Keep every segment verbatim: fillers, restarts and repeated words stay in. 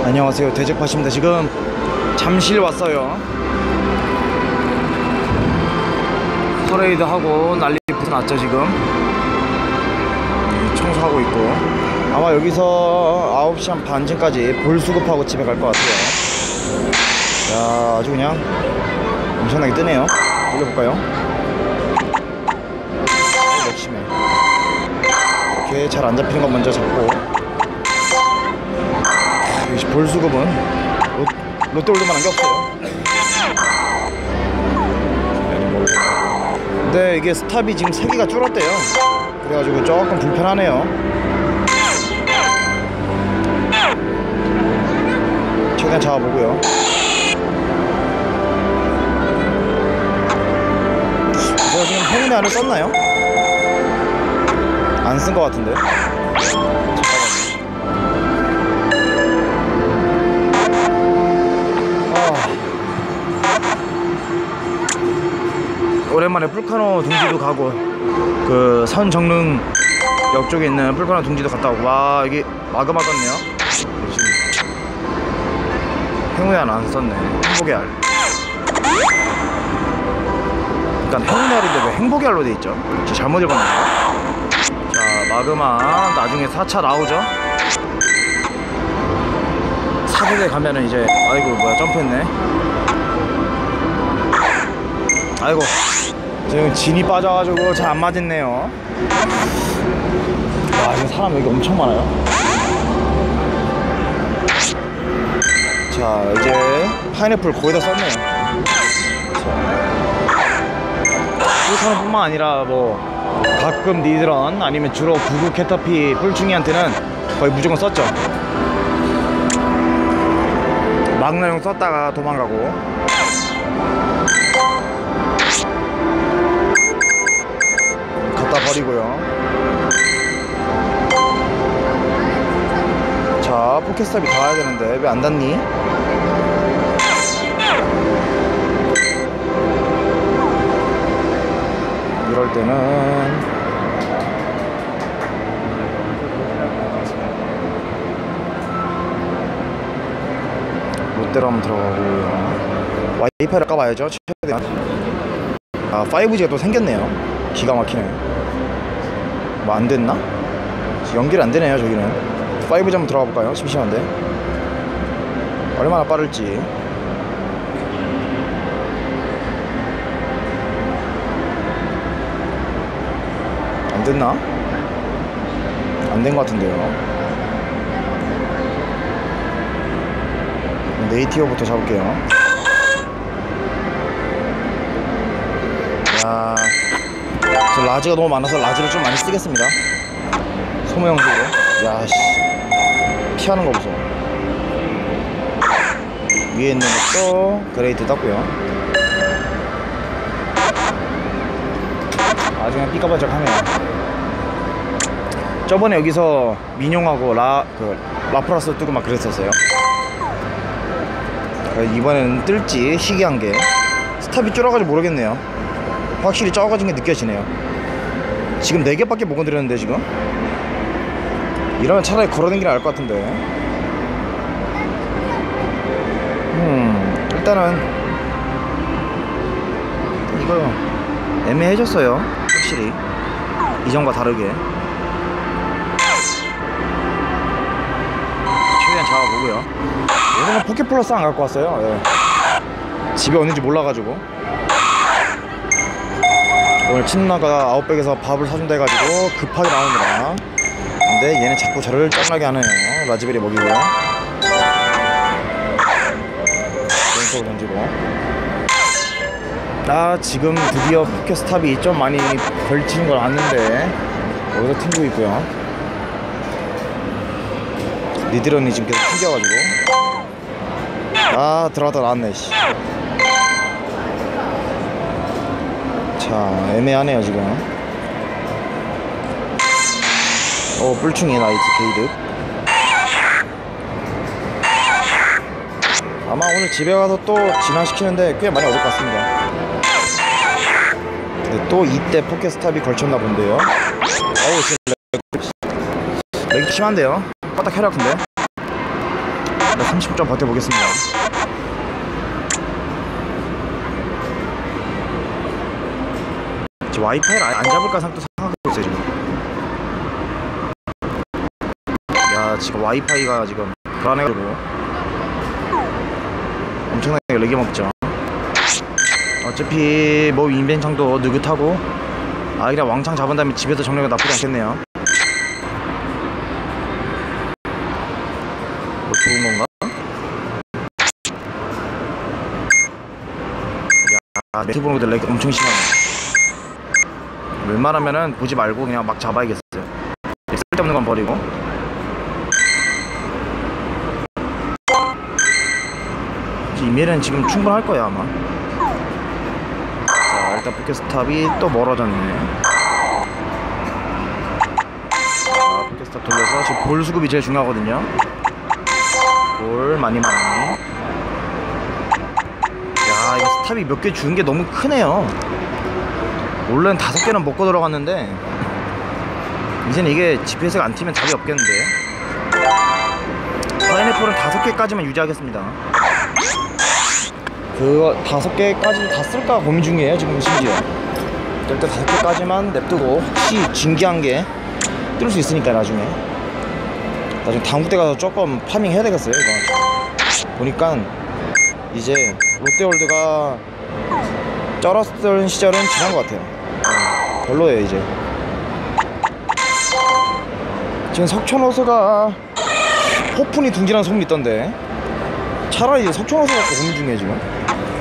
안녕하세요, 대적팟입니다. 지금 잠실 왔어요. 퍼레이드 하고 난리 났죠. 지금 청소하고 있고, 아마 여기서 아홉 시 한 반쯤까지 볼수급하고 집에 갈 것 같아요. 야, 아주 그냥 엄청나게 뜨네요. 돌려볼까요? 맥심해. 이렇게 잘 안 잡히는 건 먼저 잡고, 역시 볼수급은 롯데월드만한 게 없어요. 근데 이게 스탑이 지금 세 개가 줄었대요. 그래가지고 조금 불편하네요. 최대한 잡아보고요. 제가 지금 행운의 안을 썼나요? 안 쓴 것 같은데. 오랜만에 풀카노 둥지도 가고, 그 선정릉역 쪽에 있는 풀카노 둥지도 갔다 오고. 와, 이게 마그마같네요. 행운의 알 안 썼네. 행복의 알. 일단 행운의 알인데 왜 행복의 알로 돼 있죠? 저 잘못 읽었네요. 자, 마그마 나중에 사 차 나오죠. 사 세대 가면은 이제, 아이고 뭐야, 점프했네. 아이고, 지금 진이 빠져가지고 잘 안 맞았네요. 와, 지금 사람 여기 엄청 많아요. 자, 이제 파인애플 거의 다 썼네요. 풀카노 뿐만 아니라 뭐 가끔 니드런 아니면 주로 구구 캐터피 뿔충이한테는 거의 무조건 썼죠. 막나용 썼다가 도망가고. 갖다 버리고요. 자, 포켓스탑이 닿아야 되는데 왜 안 닿니? 이럴 때는 롯데로 한번 들어가고요. 와이파이를 까봐야죠. 최대한. 아, 파이브지가 또 생겼네요. 기가 막히네. 뭐 안 됐나? 연결이 안 되네요. 저기는 파이브지 한번 들어가 볼까요? 심심한데 얼마나 빠를지. 안 됐나? 안 된 것 같은데요. 네이티어부터 잡을게요. 야, 저 라지가 너무 많아서 라지를 좀 많이 쓰겠습니다. 소모형식으로. 야씨, 피하는 거 보소. 위에 있는 것도 그레이트 땄고요. 아주 그냥 삐까번쩍 하네요. 저번에 여기서 민용하고 라, 그, 라프라스 뜨고 막 그랬었어요. 이번에는 뜰지 희귀한 게 스탑이 줄어가지고 모르겠네요. 확실히 적어진 게 느껴지네요. 지금 네 개밖에 못 건드렸는데 지금 이러면 차라리 걸어다니기는 나을 것 같은데. 음 일단은 이거 애매해졌어요. 확실히 이전과 다르게. 최대한 잡아보고요. 오늘은 포켓플러스 안 갖고 왔어요. 예. 집에 어딘지 몰라가지고. 오늘 친누나가 아웃백에서 밥을 사준다 해가지고 급하게 나오느라. 근데 얘는 자꾸 저를 짱나게 하네요. 라즈베리 먹이고요. 왼쪽으로 던지고. 아, 지금 드디어 포켓스탑이 좀 많이 걸치는 걸 아는데 여기서 튕기고 있고요. 니드런이 지금 계속 튕겨가지고. 아, 들어갔다 나왔네. 씨. 자, 애매하네요 지금. 오, 뿔충이 나이트 게이드. 아마 오늘 집에 가서 또 진화시키는데 꽤 많이 얻을 것 같습니다. 근데 또 이때 포켓스탑이 걸쳤나 본데요. 어우, 렉 심한데요. 껐다 켜라. 근데 삼십 분 좀 버텨보겠습니다. 지금 와이파이를 아예 안 잡을까 또 생각하고 있어요 지금. 야 지금 와이파이가 지금 불안해가지고 엄청나게 렉이 먹죠. 어차피 뭐 인벤창도 느긋하고 아 그냥 왕창 잡은 다음에 집에서 정리가 나쁘지 않겠네요. 뭐 좋은 건가? 야 네트보드 렉 엄청 심하네. 웬만하면은 보지 말고 그냥 막 잡아야겠어요. 쓸데없는 건 버리고. 이메일은 지금 충분할 거야 아마. 자 일단 포켓스탑이 또 멀어졌네. 자 포켓스탑 돌려서 지금 볼 수급이 제일 중요하거든요. 볼 많이 많이. 야 이거 스탑이 몇 개 주는 게 너무 크네요. 원래는 다섯 개는 먹고 들어갔는데 이제는 이게 지피에스가 안 튀면 답이 없겠는데. 파인애플은 다섯 개까지만 유지하겠습니다. 그거 다섯 개까지 다 쓸까 고민 중이에요 지금 심지어. 일단 다섯 개까지만 냅두고 혹시 진기한 게 뜰 수 있으니까 나중에 나중에 당구 때 가서 조금 파밍 해야 되겠어요 이거. 보니까 이제 롯데월드가 쩔었던 시절은 지난 것 같아요. 별로예요 이제. 지금 석촌호수가 폭풍이 둥지라는 소문이 있던데 차라리 이제 석촌호수 갖고 고민 중이에요 지금.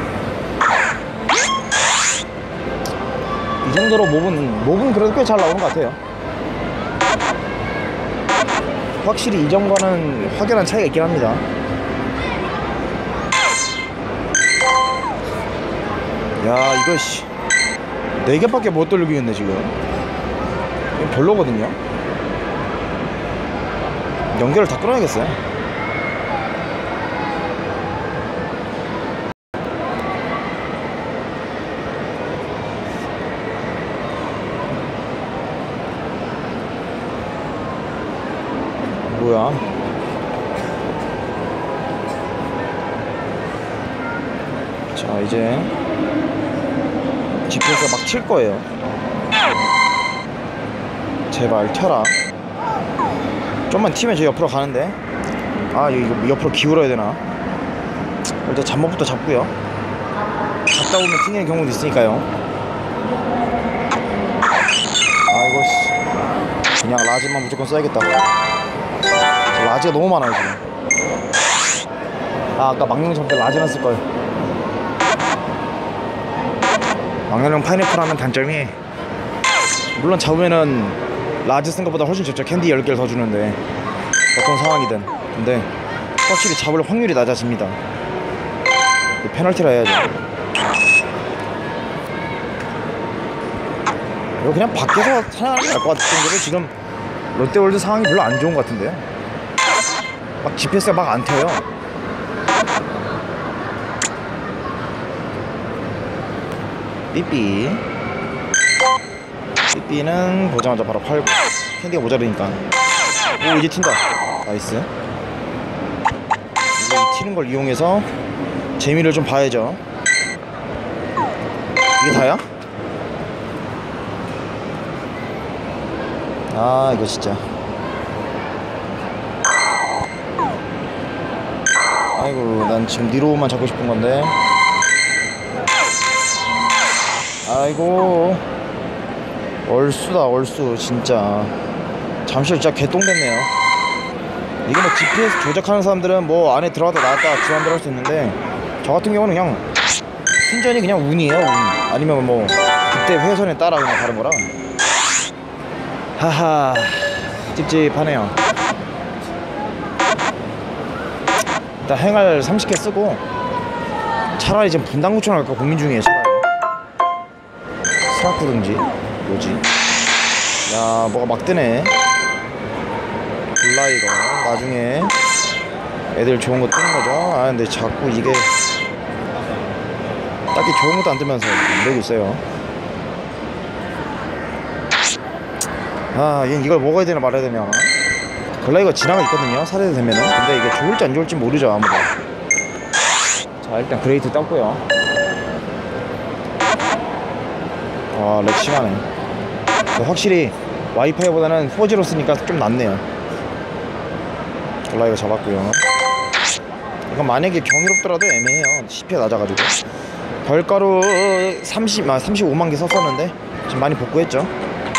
이 정도로 몹은 몹은 그래도 꽤 잘 나오는 것 같아요. 확실히 이전과는 확연한 차이가 있긴 합니다. 야 이거 씨 네 개밖에 못 돌리겠네 지금. 이거 별로거든요. 연결을 다 끊어야겠어요. 뭐야? 자 이제 지피에스가 막 칠 거예요. 제발 튀어라. 좀만 튀면 저 옆으로 가는데. 아 이거 옆으로 기울어야 되나? 일단 잠옷부터 잡고요. 갔다 오면 튕기는 경우도 있으니까요. 아이고 씨 그냥 라지만 무조건 써야겠다. 라지가 너무 많아요 지금. 아 아까 망령 잡을 때 라지만 쓸걸. 망령용 파인애플 하면 단점이 물론 잡으면은 라지 쓴 것보다 훨씬 좋죠. 캔디 열 개를 더 주는데 어떤 상황이든. 근데 확실히 잡을 확률이 낮아집니다. 페널티라 해야죠. 이거 그냥 밖에서 사냥하는 게 나을 것 같을 정도로 지금 롯데월드 상황이 별로 안 좋은 것 같은데요. 막 지피에스가 막 안 켜요. 삐삐 삐삐는 보자마자 바로 팔고 캔디가 모자르니까. 오 이제 튄다. 나이스. 이제 이 튀는 걸 이용해서 재미를 좀 봐야죠. 이게 다야? 아 이거 진짜. 아이고 난 지금 니로우만 잡고 싶은 건데. 아이고 얼쑤다 얼쑤 진짜. 잠시 진짜 개똥됐네요. 이게 뭐 지피에스 조작하는 사람들은 뭐 안에 들어갔다 나왔다 지 맘대로 할 수 있는데 저 같은 경우는 그냥 순전히 그냥 운이에요 운. 아니면 뭐 그때 회선에 따라 그냥 다른 거라. 하하 찝찝하네요. 일단 행할 삼십 개 쓰고 차라리 지금 분당구청을 갈까 고민 중이에요. 차라리 스라쿠든지 뭐지. 야 뭐가 막 뜨네. 블라이거 나중에 애들 좋은 거 뜨는 거죠. 아 근데 자꾸 이게 딱히 좋은 것도 안 뜨면서 안 되고 있어요. 아 얘는 이걸 먹어야 되나 말아야 되냐. 글라이거 지나가 있거든요, 사 세대 되면은. 근데 이게 좋을지 안 좋을지 모르죠, 아무도. 자, 일단 그레이트 떴고요. 와, 렉 심하네. 확실히 와이파이보다는 포지로 쓰니까 좀 낫네요. 글라이거 잡았고요. 이건 만약에 경이롭더라도 애매해요. 씨피가 낮아가지고. 별가루 삼십, 아, 삼십오만 개 썼었는데 지금 많이 복구했죠.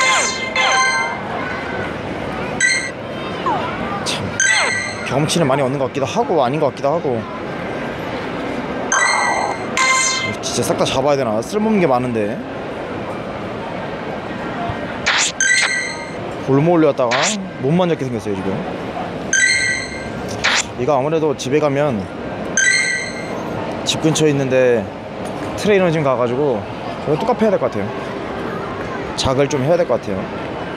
참, 경험치는 많이 얻는 것 같기도 하고 아닌 것 같기도 하고. 진짜 싹 다 잡아야 되나? 쓸모없는 게 많은데. 골모 올려왔다가 몸만 잡게 생겼어요 지금. 얘가 아무래도 집에 가면 집 근처에 있는데 트레이너 지금 가가지고 저거 똑같이 해야 될 것 같아요. 작을 좀 해야 될 것 같아요.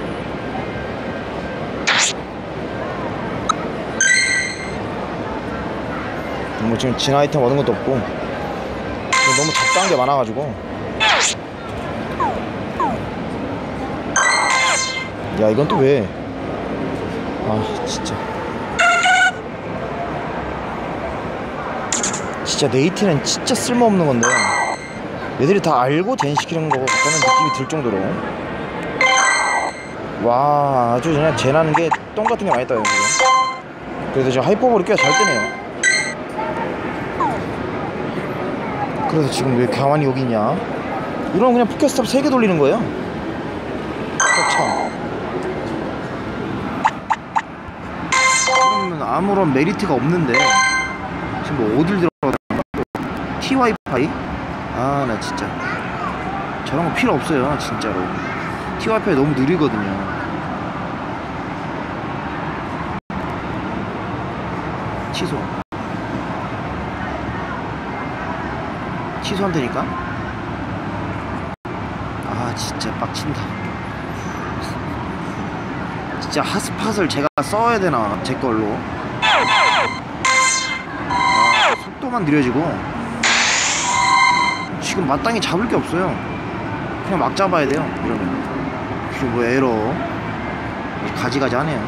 뭐 지금 진 아이템 얻은 것도 없고 너무 적당한 게 많아가지고. 야, 이건 또 왜? 아, 진짜 진짜 네이티는 진짜 쓸모없는 건데 얘들이 다 알고 젠시키는 거 같다는 느낌이 들 정도로. 와, 아주 그냥 젠하는 게 똥 같은 게 많이 떠요 지금. 그래서 지금 하이퍼볼이 꽤 잘 뜨네요. 그래서 지금 왜 가만히 여기 있냐? 이러면 그냥 포켓스톱 세 개 돌리는 거예요. 참. 그러면 아무런 메리트가 없는데 지금 뭐 어딜 들어가? T 와이파이? 아, 나 진짜 저런 거 필요 없어요 진짜로. T 와이파이 너무 느리거든요. 취소 취소한다니까? 아, 진짜 빡친다. 진짜 핫스팟을 제가 써야 되나 제 걸로. 아, 속도만 느려지고 지금 마땅히 잡을 게 없어요. 그냥 막 잡아야 돼요 이러면. 그리고 뭐 에러 가지가지 하네요.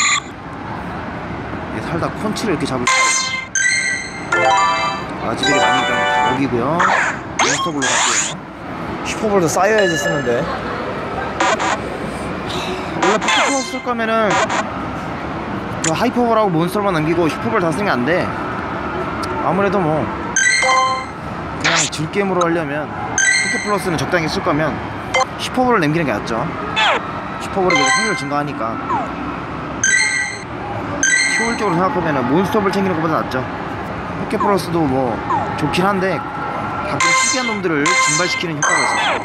살다 콘치를 이렇게 잡을 수 라즈베리 많으니까 여기고요. 몬스터볼로 갈게요. 슈퍼볼도 쌓여야지 쓰는데. 원래 포켓볼 쓸 거면은 그 하이퍼볼하고 몬스터볼만 남기고 슈퍼볼 다 쓰면 안 돼. 아무래도 뭐 그냥 즐겜으로 하려면 포켓 플러스는 적당히 쓸 거면 슈퍼볼을 남기는 게 낫죠. 슈퍼볼이 그래도 확률 증가하니까. 효율적으로 생각하면 몬스터볼 챙기는 것보다 낫죠. 포켓 플러스도 뭐 좋긴 한데 가끔 희귀한 놈들을 증발시키는 효과가 있어요.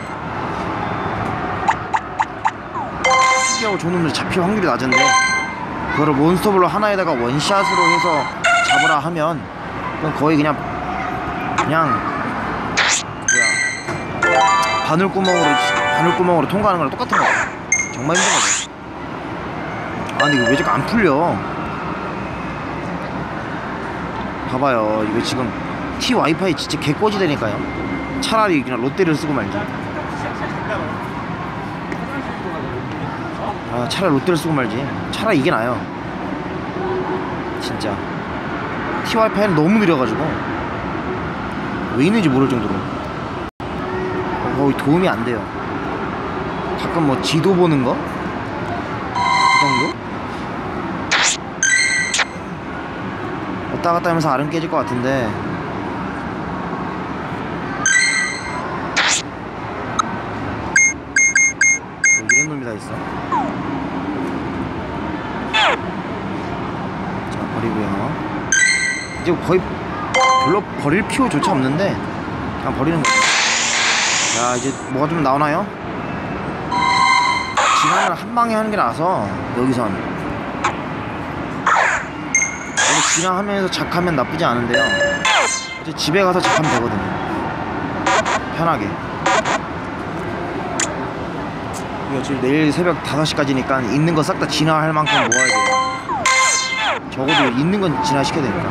희귀하고 좋은 놈들 잡힐 확률이 낮은데 그거를 몬스터볼로 하나에다가 원샷으로 해서 잡으라 하면 그건 거의 그냥 그냥 뭐야 바늘구멍으로 바늘구멍으로 통과하는 거랑 똑같은 거야. 정말 힘든 거죠. 아, 근데 이거 왜 자꾸 안 풀려? 봐봐요, 이거 지금 T 와이파이 진짜 개꺼지 되니까요. 차라리 그냥 롯데를 쓰고 말지. 아, 차라리 롯데를 쓰고 말지. 차라리 이게 나아요 진짜. T 와이파이는 너무 느려가지고 왜 있는지 모를 정도로 거의 도움이 안 돼요. 가끔 뭐 지도 보는 거? 그 정도? 왔다 갔다 하면서 알은 깨질 것 같은데. 뭐 이런 놈이 다 있어. 자, 버리고요. 이제 거의 별로 버릴 필요조차 없는데 그냥 버리는 거죠. 자, 이제 뭐가 좀 나오나요? 진화를 한 방에 하는 게 나아서 여기선 진화하면서 작하면 나쁘지 않은데요. 이제 집에 가서 작하면 되거든요. 편하게. 이거 지금 내일 새벽 다섯 시까지니까 있는 거 싹 다 진화할 만큼 모아야 돼요. 적어도 있는 건 진화시켜야 되니까.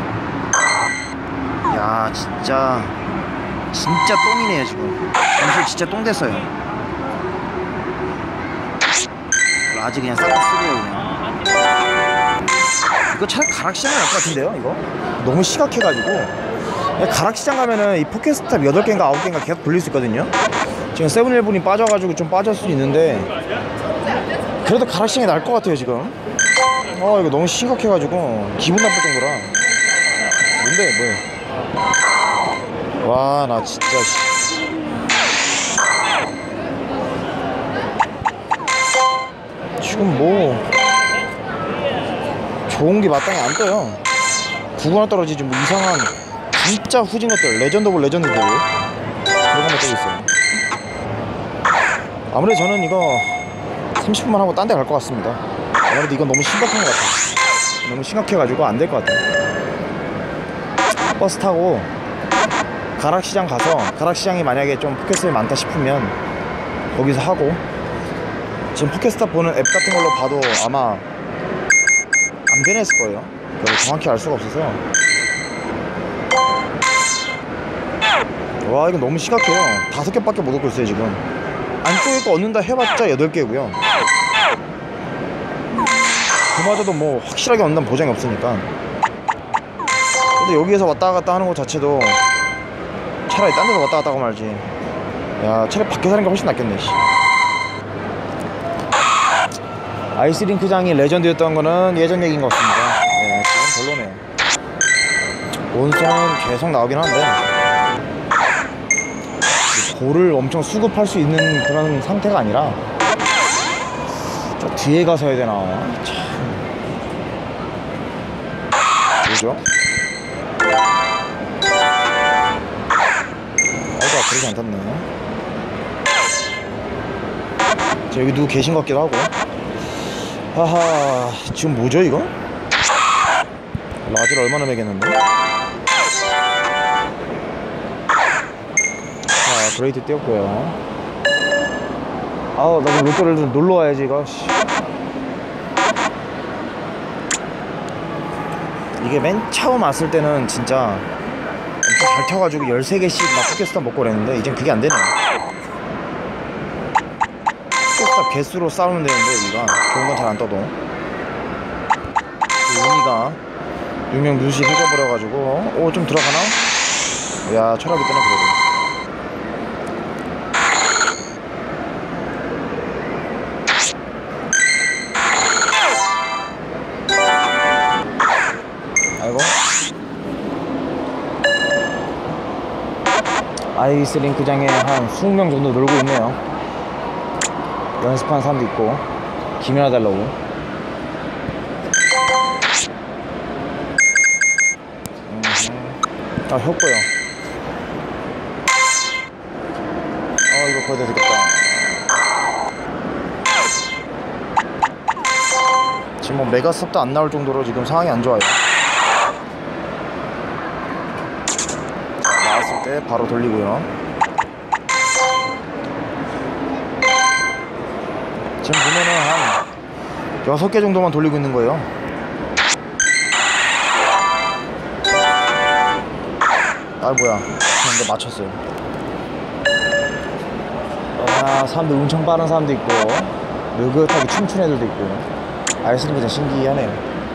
야, 진짜 진짜 똥이네요 지금. 점수 진짜 똥 됐어요. 아직 그냥 싹 다 쓰고요 그냥. 이거 차라리 가락시장이 나을 것 같은데요 이거? 너무 심각해가지고. 가락시장 가면은 이 포켓스탑 여덟 개인가 아홉 개인가 계속 돌릴 수 있거든요. 지금 세븐일븐이 빠져가지고 좀 빠질 수 있는데 그래도 가락시장이 나을 것 같아요 지금. 아 이거 너무 심각해가지고 기분 나쁠 정도라. 뭔데 뭐야. 와 나 진짜 지금 뭐 좋은게 마땅히 안 떠요. 구구나 떨어지지 뭐 이상한 진짜 후진 것들 레전드 오브 레전드들 그런 것만 뜨고 있어요. 아무래도 저는 이거 삼십 분만 하고 딴 데 갈 것 같습니다. 아무래도 이건 너무 심각한 것 같아요. 너무 심각해가지고 안 될 것 같아요. 버스 타고 가락시장 가서, 가락시장이 만약에 좀 포켓스탑이 많다 싶으면 거기서 하고, 지금 포켓스탑 보는 앱 같은 걸로 봐도 아마 안 변했을 거예요. 그걸 정확히 알 수가 없어서. 와 이거 너무 심각해요. 다섯 개밖에 못 얻고 있어요 지금. 안쪽에 거 얻는다 해봤자 여덟 개고요 그마저도 뭐 확실하게 얻는다는 보장이 없으니까. 근데 여기에서 왔다 갔다 하는 것 자체도 차라리 딴 데서 왔다 갔다 하고 말지. 야 차라리 밖에 사는 게 훨씬 낫겠네. 아이스링크장이 레전드였던 거는 예전 얘기인 것 같습니다. 네, 지금 별로네요. 온수는 계속 나오긴 하는데 볼을 엄청 수급할 수 있는 그런 상태가 아니라 저 뒤에 가서 해야 되나. 참 뭐죠? 아이고 그러지 않았네. 저 여기 누구 계신 것 같기도 하고. 하하 지금 뭐죠 이거? 라지를 얼마나 매겼는데? 자 브레이드 띄웠고요. 아우 나 지금 롯데를 좀 놀러 와야지 이거. 이게 맨 처음 왔을 때는 진짜 엄청 잘 튀어가지고 열세 개씩 막 포켓스탑 먹고 그랬는데 이젠 그게 안 되네요. 포켓스탑 개수로 싸우면 되는데 여기가 좋은 건 잘 안 떠도 그 의미가 유명 누시 해져버려가지고. 오 좀 들어가나? 야 철학이 뜨네 그래도. 아이고 아이스링크장에 한 이십 명 정도 놀고 있네요. 연습하는 사람도 있고 김연아 달라고. 아 혁보요. 아 이거 거의 다 되겠다. 지금 뭐 메가스탑도 안 나올 정도로 지금 상황이 안 좋아요. 자, 나왔을 때 바로 돌리고요. 지금 보면은 한 여섯 개 정도만 돌리고 있는 거예요. 아 뭐야 근데 맞췄어요. 아 사람들 엄청 빠른 사람도 있고 느긋하게 춤추는 애들도 있고. 아이스링크장 신기하네요.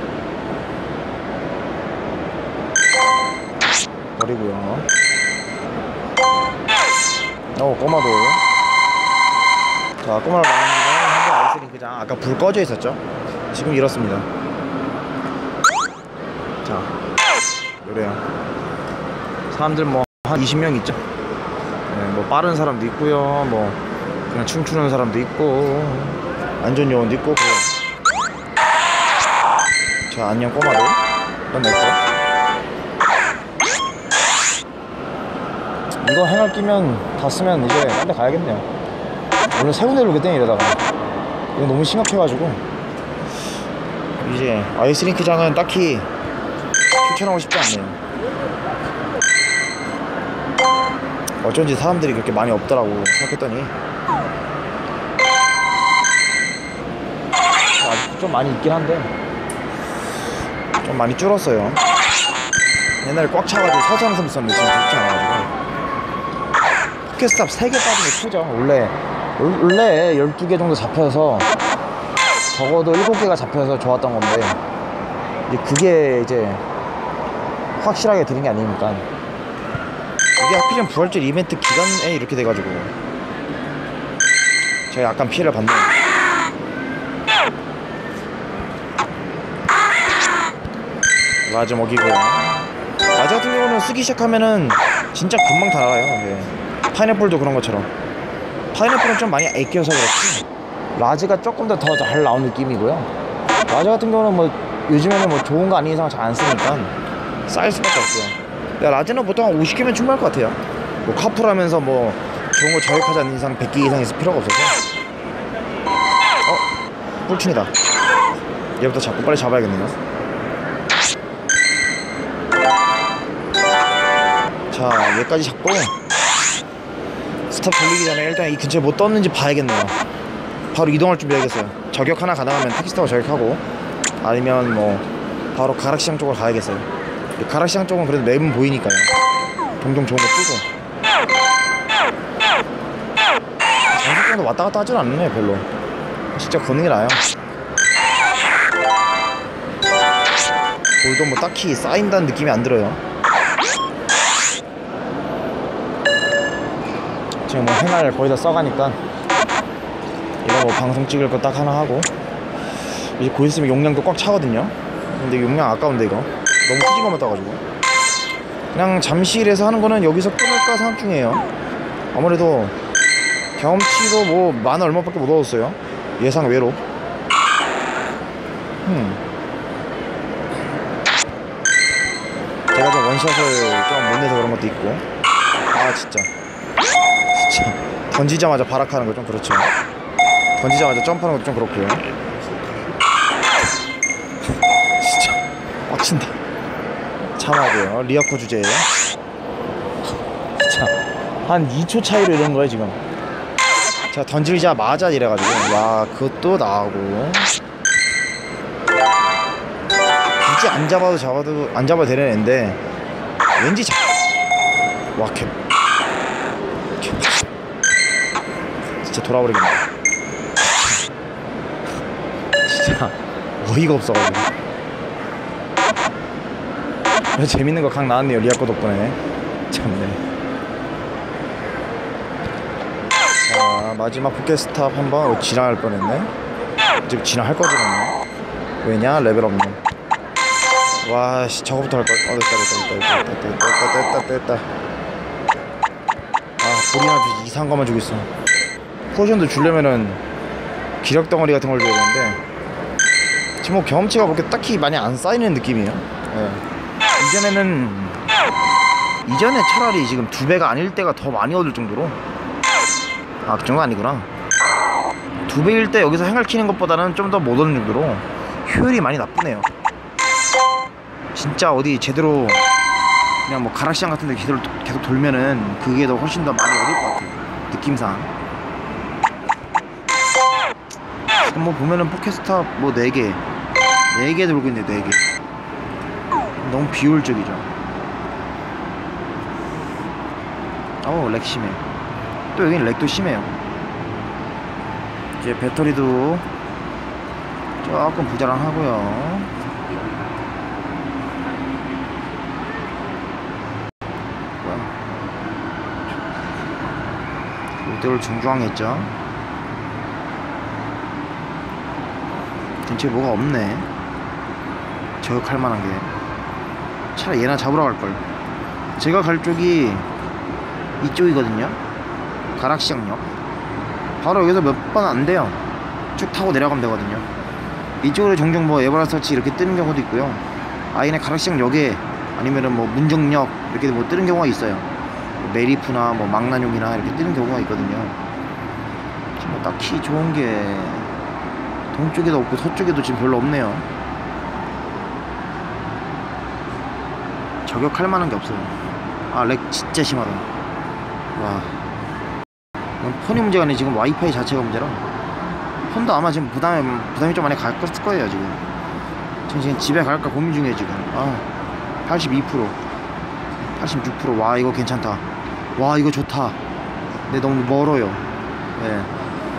버리고요. 어 꼬마돌. 자 꼬마를 나오는 건 현재 아이스링크장 아까 불 꺼져 있었죠. 지금 이렇습니다. 자 요래요. 사람들 뭐 한 이십 명 있죠. 네, 뭐 빠른 사람도 있고요, 뭐 그냥 춤추는 사람도 있고 안전요원도 있고 그래요. 자 안녕 꼬마들. 이건 내 거. 이거 행할 끼면 다 쓰면 이제 딴 데 가야겠네요. 원래 세 군데 돌겠더니 이러다가 이거 너무 심각해가지고 이제 아이스링크장은 딱히 추천하고 싶지 않네요. 어쩐지 사람들이 그렇게 많이 없더라고 생각했더니 아직 좀 많이 있긴 한데 좀 많이 줄었어요. 옛날에 꽉 차가지고 서서 하는 사람 있었는데 지금 그렇지 않아가지고. 포켓스탑 세 개 빠진 게 크죠. 원래 원래 열두 개 정도 잡혀서 적어도 일곱 개가 잡혀서 좋았던 건데 이제 그게 이제 확실하게 되는 게 아니니까. 이게 하필이면 부활절 이벤트 기간에 이렇게 돼가지고 제가 약간 피해를 받네요. 라즈 먹이고요. 라즈 같은 경우는 쓰기 시작하면은 진짜 금방 다 나가요. 네. 파인애플도 그런 것처럼. 파인애플은 좀 많이 애껴서 그렇지 라즈가 조금 더 더 잘 나온 느낌이고요. 라즈 같은 경우는 뭐 요즘에는 뭐 좋은 거 아닌 이상 잘 안 쓰니까 쌓일 수밖에 없어요. 근데 라즈는 보통 한 오십 개면 충분할 것 같아요. 뭐 카풀하면서 뭐 좋은 거 저격하지 않는 이상 백 개 이상 있을 필요가 없어서. 어? 꿀충이다. 얘부터 잡고 빨리 잡아야겠네요. 자, 얘까지 잡고 스탑 돌리기 전에 일단 이 근처에 뭐 떴는지 봐야겠네요. 바로 이동할 준비해야겠어요. 저격 하나 가능하면 택시타워 저격하고, 아니면 뭐 바로 가락시장 쪽으로 가야겠어요. 가락시장 쪽은 그래도 맵은 보이니까요. 종종 좋은 거 뜨고. 장속정도 왔다 갔다 하진 않네 별로. 진짜 걷는 게 나아요. 돌도 뭐 딱히 쌓인다는 느낌이 안 들어요. 지금 뭐 행할 거의 다 써가니까 이거 뭐 방송 찍을 거 딱 하나 하고, 이제 곧 있으면 용량도 꽉 차거든요. 근데 용량 아까운데 이거 너무 후진 것만 떠가지고 그냥 잠실에서 하는 거는 여기서 끊을까 생각 중이에요. 아무래도 경험치도 뭐 만 얼마밖에 못 얻었어요. 예상 외로. 음. 제가 좀 원샷을 좀 못 내서 그런 것도 있고. 아 진짜 진짜 던지자마자 발악하는 거 좀 그렇죠. 던지자마자 점프하는 것도 좀 그렇고요. 진짜 빡친다. 참아야 돼요. 리아코 주제에 진짜 한 이 초 차이로 이런 거예요 지금. 제가 던지자마자 이래가지고 와 그것도 나오고. 굳이 안 잡아도 잡아도 안 잡아도 되는 애인데 왠지 잡. 와 개. 개. 진짜 돌아버리겠네. 진짜 어이가 없어가지고. 재밌는 거 각 나왔네요 리아코 덕분에. 참네. 자 마지막 포켓스탑 한번. 어, 진화할 뻔했네. 지금 진화할 거지만 왜냐 레벨 없네. 와씨 저거부터 할걸. 어 됐다 됐다 됐다 됐다 됐다 됐다 됐다. 아 볼이나 이상한 것만 주고 있어. 포션도 주려면은 기력 덩어리 같은 걸 줘야 되는데 지금 뭐 경험치가 그렇게 딱히 많이 안 쌓이는 느낌이에요. 네. 이전에는 이전에 차라리 지금 두 배가 아닐 때가 더 많이 얻을 정도로. 아 그 정도 아니구나. 두 배일 때 여기서 행을 키는 것보다는 좀 더 못 얻는 정도로 효율이 많이 나쁘네요. 진짜 어디 제대로 그냥 뭐 가락시장 같은 데 계속, 계속 돌면은 그게 더 훨씬 더 많이 얻을 것 같아요 느낌상. 지금 뭐 보면은 포켓스탑 뭐 네 개 네 개 돌고 있네. 네 개 너무 비효율적이죠. 어우 렉 심해. 또 여기는 렉도 심해요. 이제 배터리도 조금 부자랑하고요. 이대로 중중앙에 있죠. 근처에 뭐가 없네 저격할 만한 게. 차라리 얘나 잡으러 갈걸. 제가 갈 쪽이 이쪽이거든요. 가락시장역 바로 여기서 몇 번 안 돼요. 쭉 타고 내려가면 되거든요. 이쪽으로 종종 뭐 에버라서치 이렇게 뜨는 경우도 있고요. 아이네 가락시장역에 아니면은 뭐 문정역 이렇게 뭐 뜨는 경우가 있어요. 뭐 메리프나 뭐 망나뇽이나 이렇게 뜨는 경우가 있거든요. 지금 뭐 딱히 좋은 게 동쪽에도 없고 서쪽에도 지금 별로 없네요. 저격할 만한 게 없어요. 아 렉 진짜 심하다. 와 폰이 문제가 아니라 지금 와이파이 자체가 문제라. 폰도 아마 지금 부담이, 부담이 좀 많이 갔을 거예요 지금. 전 지금 집에 갈까 고민 중이에요 지금. 아 팔십이 퍼센트 팔십육 퍼센트. 와 이거 괜찮다. 와 이거 좋다. 근데 너무 멀어요. 네.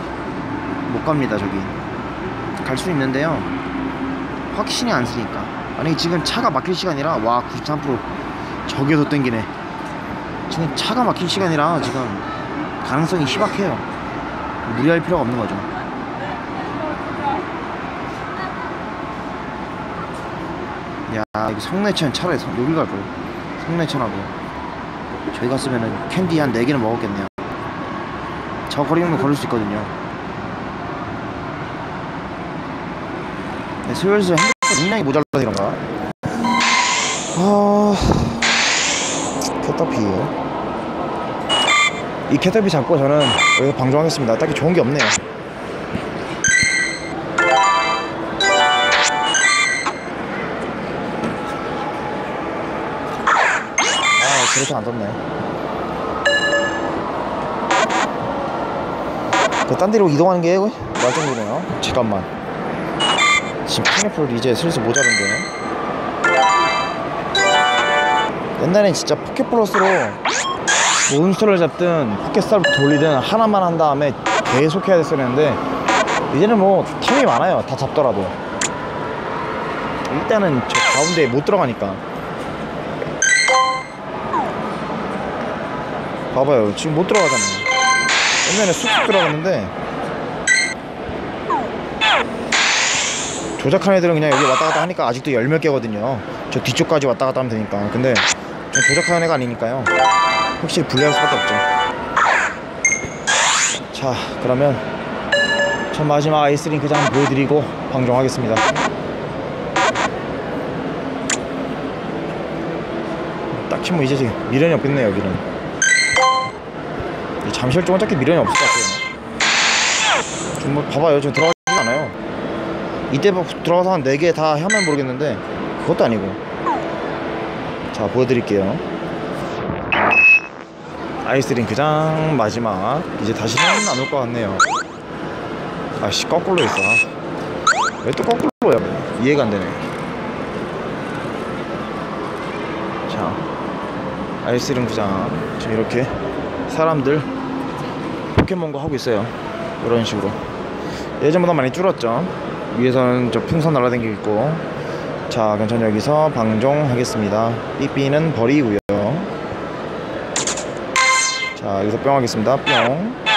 못 갑니다 저기. 갈 수 있는데요 확신이 안 쓰니까. 아니 지금 차가 막힐 시간이라 와 구십삼 퍼센트 저기에서 땡기네. 지금 차가 막힐 시간이라 지금 가능성이 희박해요. 무리할 필요가 없는 거죠. 야 이거 성내천 차라리 여기 갈걸. 성내천하고 저희 갔으면은 캔디 한 네 개는 먹었겠네요. 저 거리면 걸을 수 있거든요. 네, 슬슬 핸드폰 용량이 모자라서 이런가? 아... 캐터피요. 이 캐터피 잡고 저는 여기서 방종하겠습니다. 딱히 좋은 게 없네요. 아, 그렇게 안 떴네. 그 딴 데로 이동하는 게 말정도네요. 잠깐만. 지금 파인애플 이제 슬슬 모자른데. 옛날엔 진짜 포켓플러스로 몬스터를 잡든 포켓스타를 돌리든 하나만 한 다음에 계속 해야 됐었는데 이제는 뭐 텀이 많아요. 다 잡더라도 일단은 저 가운데에 못 들어가니까. 봐봐요 지금 못 들어가잖아요. 옛날에 쑥쑥 들어갔는데 조작한 애들은 그냥 여기 왔다 갔다 하니까 아직도 열 몇 개거든요. 저 뒤쪽까지 왔다 갔다 하면 되니까. 근데 전 조작하는 애가 아니니까요. 확실히 불리할 수밖에 없죠. 자 그러면 전 마지막 아이스링크장 보여드리고 방종하겠습니다. 딱히 뭐 이제 미련이 없겠네요. 여기는 잠실 쪽은 딱히 미련이 없을 것 같아요. 좀 뭐 봐봐요 저 들어가지 않아요. 이때 들어가서 한 네 개 다 하면 모르겠는데 그것도 아니고. 자 보여드릴게요. 아이스링크장 마지막. 이제 다시는 안 올 것 같네요. 아씨 거꾸로 있어. 왜 또 거꾸로야? 이해가 안 되네. 자 아이스링크장 지금 이렇게 사람들 포켓몬고 하고 있어요. 이런 식으로. 예전보다 많이 줄었죠. 위에서는 저 풍선 날아다니고 있고. 자 그럼 전 여기서 방종하겠습니다. 삐삐는 버리고요. 자 여기서 뿅 하겠습니다. 뿅.